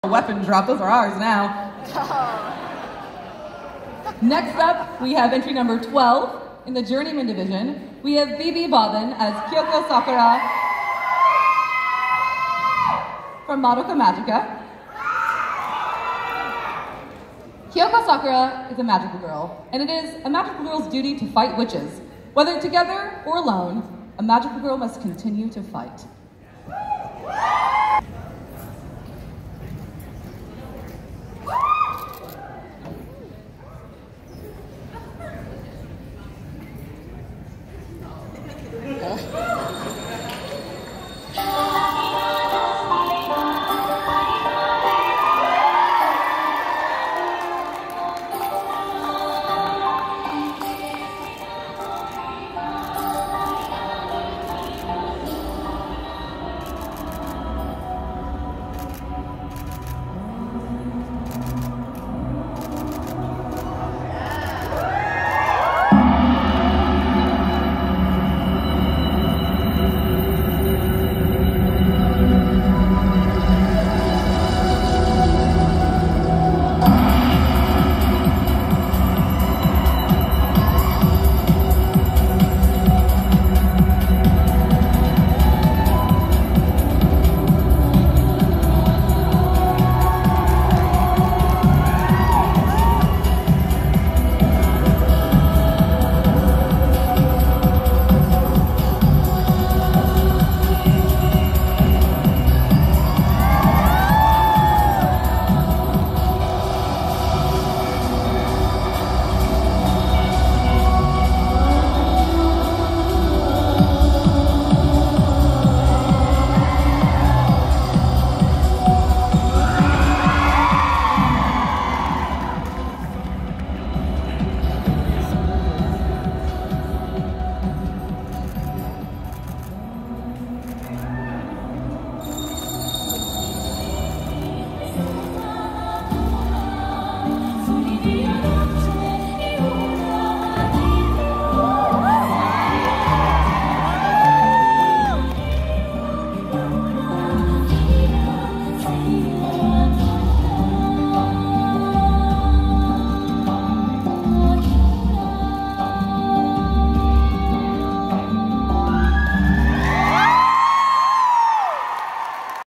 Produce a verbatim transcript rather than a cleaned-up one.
Weapon drop, those are ours now. Next up, we have entry number twelve in the Journeyman division. We have B B Bobbin as Kyoko Sakura from Madoka Magica. Kyoko Sakura is a magical girl, and it is a magical girl's duty to fight witches. Whether together or alone, a magical girl must continue to fight.